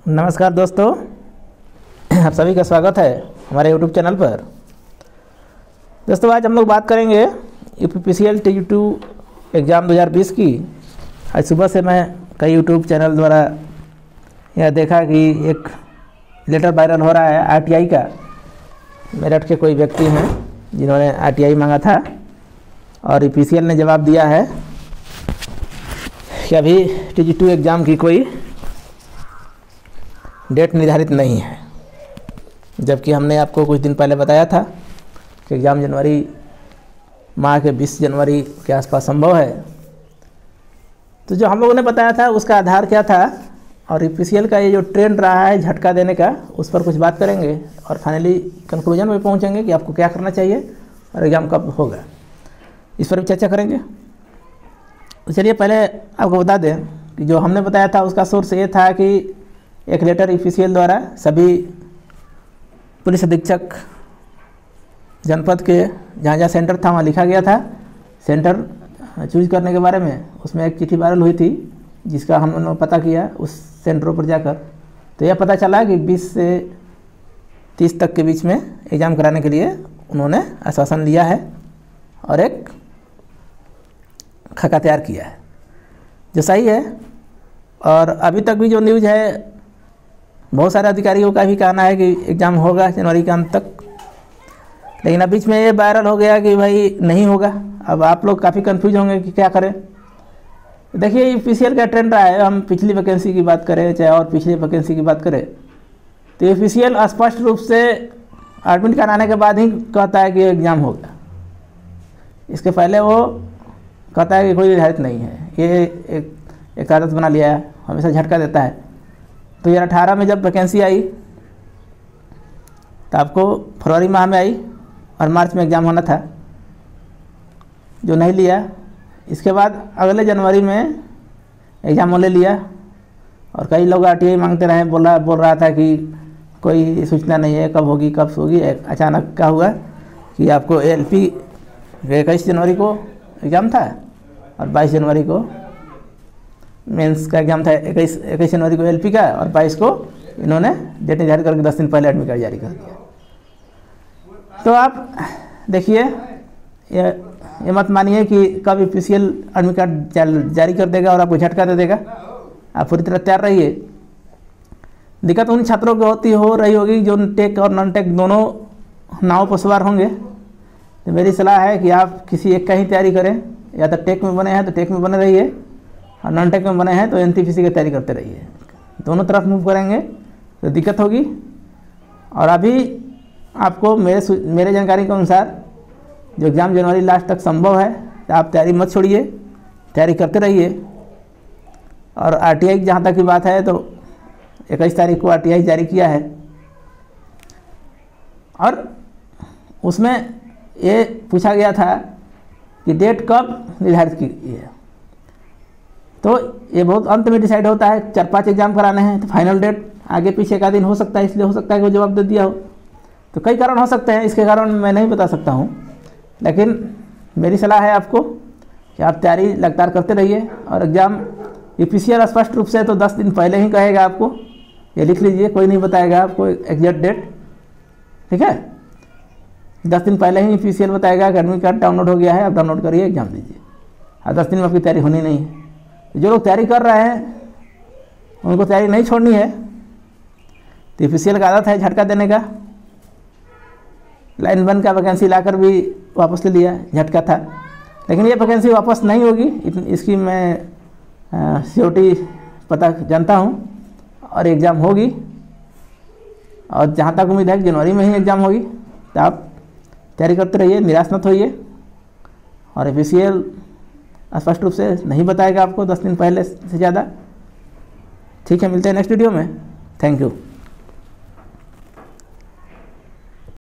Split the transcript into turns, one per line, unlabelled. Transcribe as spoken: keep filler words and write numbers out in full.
नमस्कार दोस्तों, आप सभी का स्वागत है हमारे यूट्यूब चैनल पर। दोस्तों आज हम लोग बात करेंगे यूपीपीसीएल टी टू एग्ज़ाम दो हज़ार बीस की। आज सुबह से मैं कई यूट्यूब चैनल द्वारा यह देखा कि एक लेटर वायरल हो रहा है आरटीआई का। मेरठ के कोई व्यक्ति हैं जिन्होंने आरटीआई मांगा था और यूपीपीसीएल ने जवाब दिया है कि अभी टी टू एग्ज़ाम की कोई डेट निर्धारित नहीं है, जबकि हमने आपको कुछ दिन पहले बताया था कि एग्ज़ाम जनवरी माह के बीस जनवरी के आसपास संभव है। तो जो हम लोगों ने बताया था उसका आधार क्या था और यूपीपीसीएल का ये जो ट्रेंड रहा है झटका देने का, उस पर कुछ बात करेंगे और फाइनली कंक्लूजन में पहुंचेंगे कि आपको क्या करना चाहिए और एग्ज़ाम कब होगा, इस पर भी चर्चा करेंगे। तो चलिए पहले आपको बता दें कि जो हमने बताया था उसका सोर्स ये था कि एक लेटर यूपीपीसीएल द्वारा सभी पुलिस अधीक्षक जनपद के जहाँ जहाँ सेंटर था वहाँ लिखा गया था सेंटर चूज करने के बारे में। उसमें एक चिट्ठी वायरल हुई थी जिसका हम लोगों ने पता किया उस सेंटरों पर जाकर, तो यह पता चला कि बीस से तीस तक के बीच में एग्ज़ाम कराने के लिए उन्होंने आश्वासन लिया है और एक खाका तैयार किया है, जो सही है। और अभी तक भी जो न्यूज़ है, बहुत सारे अधिकारियों का भी कहना है कि एग्ज़ाम होगा जनवरी के अंत तक, लेकिन अब बीच में ये वायरल हो गया कि भाई नहीं होगा। अब आप लोग काफ़ी कंफ्यूज होंगे कि क्या करें। देखिए यूपीपीसीएल का ट्रेंड रहा है, हम पिछली वैकेंसी की बात करें चाहे और पिछली वैकेंसी की बात करें, तो यूपीपीसीएल स्पष्ट रूप से एडमिट कार्ड आने के बाद ही कहता है कि एग्ज़ाम होगा। इसके पहले वो कहता है कि कोई निर्धारित नहीं है। ये एक एक आदत बना लिया है, हमेशा झटका देता है। तो दो हज़ार अठारह में जब वैकेंसी आई तो आपको फरवरी माह में आई और मार्च में एग्ज़ाम होना था, जो नहीं लिया। इसके बाद अगले जनवरी में एग्ज़ाम ले लिया और कई लोग आरटीआई मांगते रहे। बोल रहा बोल रहा था कि कोई सूचना नहीं है कब होगी कब होगी। अचानक क्या हुआ कि आपको एलपी इक्कीस जनवरी को एग्ज़ाम था और बाईस जनवरी को मेंस का एग्ज़ाम था। इक्कीस इक्कीस जनवरी को एलपी का और बाईस को इन्होंने डेट निर्धारित करके दस दिन पहले एडमिट कार्ड जारी कर दिया। तो आप देखिए, ये ये मत मानिए कि कब यूपीपीसीएल एडमिट कार्ड जारी कर देगा और आपको झटका दे देगा। आप पूरी तरह तैयार रहिए। दिक्कत उन छात्रों को होती हो रही होगी जो टेक और नॉन टेक दोनों नाव पर सवार होंगे। तो मेरी सलाह है कि आप किसी एक का ही तैयारी करें, या तो टेक में बने हैं तो टेक में बने रहिए और नॉन टेक में बने हैं तो एनटीपीसी की तैयारी करते रहिए। दोनों तरफ मूव करेंगे तो दिक्कत होगी। और अभी आपको मेरे मेरे जानकारी के अनुसार जो एग्ज़ाम जनवरी लास्ट तक संभव है, तो आप तैयारी मत छोड़िए, तैयारी करते रहिए। और आरटीआई की जहाँ तक की बात है तो इक्कीस तारीख को आरटीआई जारी किया है और उसमें ये पूछा गया था कि डेट कब निर्धारित की है। तो ये बहुत अंत में डिसाइड होता है। चार पांच एग्जाम कराने हैं तो फाइनल डेट आगे पीछे का दिन हो सकता है, इसलिए हो सकता है कि वो जवाब दे दिया हो। तो कई कारण हो सकते हैं, इसके कारण मैं नहीं बता सकता हूँ, लेकिन मेरी सलाह है आपको कि आप तैयारी लगातार करते रहिए। और एग्ज़ाम यूपीपीसीएल स्पष्ट रूप से तो दस दिन पहले ही कहेगा आपको, ये लिख लीजिए, कोई नहीं बताएगा आपको एग्जैक्ट डेट, ठीक है। दस दिन पहले ही यूपीपीसीएल बताएगा कि एडमिट कार्ड डाउनलोड हो गया है, आप डाउनलोड करिए एग्जाम दीजिए। और दस दिन में आपकी तैयारी होनी नहीं है। जो लोग तैयारी कर रहे हैं उनको तैयारी नहीं छोड़नी है। तो यूपीपीसीएल का आदत है झटका देने का। लाइन वन का वैकेंसी लाकर भी वापस ले लिया, झटका था। लेकिन ये वैकेंसी वापस नहीं होगी, इसकी मैं सियोटी पता जानता हूँ, और एग्ज़ाम होगी। और जहाँ तक उम्मीद है कि जनवरी में ही एग्ज़ाम होगी। तो आप तैयारी करते रहिए, निराश मत होइए। और यूपीपीसीएल स्पष्ट रूप से नहीं बताएगा आपको दस दिन पहले से ज़्यादा। ठीक है, मिलते हैं नेक्स्ट वीडियो में। Thank you.